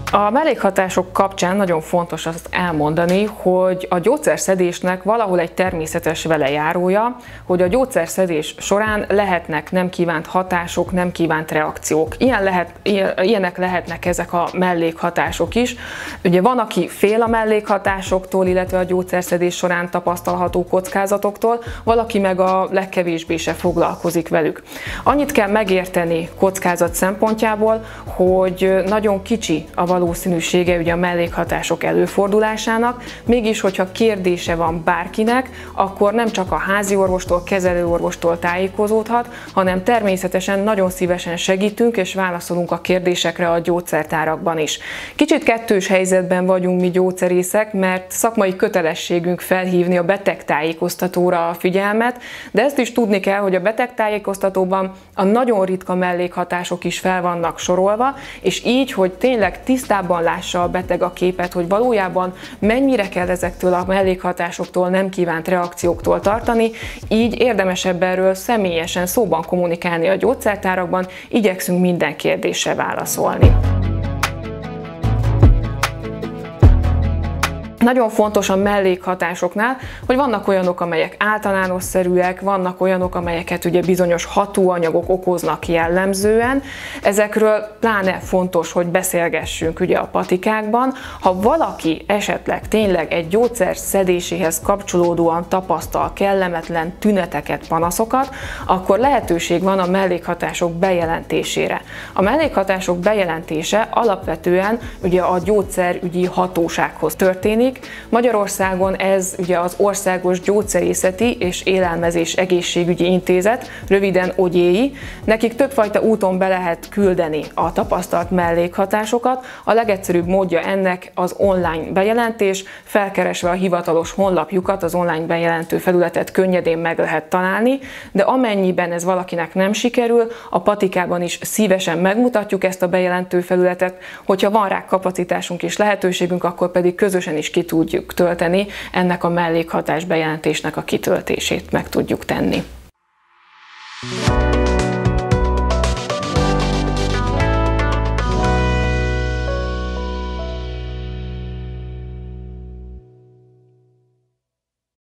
A mellékhatások kapcsán nagyon fontos azt elmondani, hogy a gyógyszerszedésnek valahol egy természetes velejárója, hogy a gyógyszerszedés során lehetnek nem kívánt hatások, nem kívánt reakciók. Ilyenek lehetnek ezek a mellékhatások is. Ugye van, aki fél a mellékhatásoktól, illetve a gyógyszerszedés során tapasztalható kockázatoktól, valaki meg a legkevésbé se foglalkozik velük. Annyit kell megérteni kockázat szempontjából, hogy nagyon kicsi a valószínűsége ugye a mellékhatások előfordulásának, mégis, hogyha kérdése van bárkinek, akkor nem csak a háziorvostól, kezelőorvostól tájékozódhat, hanem természetesen nagyon szívesen segítünk és válaszolunk a kérdésekre a gyógyszertárakban is. Kicsit kettős helyzetben vagyunk mi gyógyszerészek, mert szakmai kötelességünk felhívni a betegtájékoztatóra a figyelmet, de ezt is tudni kell, hogy a betegtájékoztatóban a nagyon ritka mellékhatások is fel vannak sorolva, és így, hogy tényleg tisztában lássa a beteg a képet, hogy valójában mennyire kell ezektől a mellékhatásoktól, nem kívánt reakcióktól tartani, így érdemesebb erről személyesen szóban kommunikálni a gyógyszertárakban, igyekszünk minden kérdésre válaszolni. Nagyon fontos a mellékhatásoknál, hogy vannak olyanok, amelyek általánosszerűek, vannak olyanok, amelyeket ugye bizonyos hatóanyagok okoznak jellemzően. Ezekről pláne fontos, hogy beszélgessünk ugye a patikákban. Ha valaki esetleg tényleg egy gyógyszer szedéséhez kapcsolódóan tapasztal kellemetlen tüneteket, panaszokat, akkor lehetőség van a mellékhatások bejelentésére. A mellékhatások bejelentése alapvetően ugye a gyógyszerügyi hatósághoz történik. Magyarországon ez ugye az Országos Gyógyszerészeti és Élelmezés Egészségügyi Intézet, röviden OGYEI. Nekik többfajta úton be lehet küldeni a tapasztalt mellékhatásokat. A legegyszerűbb módja ennek az online bejelentés, felkeresve a hivatalos honlapjukat, az online bejelentő felületet könnyedén meg lehet találni, de amennyiben ez valakinek nem sikerül, a patikában is szívesen megmutatjuk ezt a bejelentő felületet, hogyha van rá kapacitásunk és lehetőségünk, akkor pedig közösen is ki tudjuk tölteni, ennek a mellékhatás bejelentésnek a kitöltését meg tudjuk tenni.